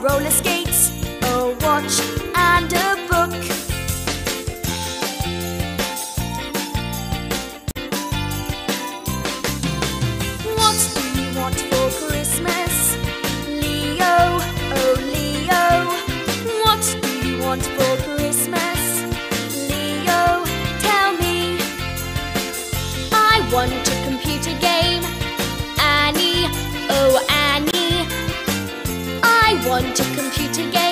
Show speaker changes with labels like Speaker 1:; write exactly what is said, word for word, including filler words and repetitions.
Speaker 1: roller skates, a watch and a book. What do you want for Christmas, Leo? Oh Leo, what do you want for Christmas, Leo? Tell me. I want a computer game, Annie. Oh Annie, I want a computer game.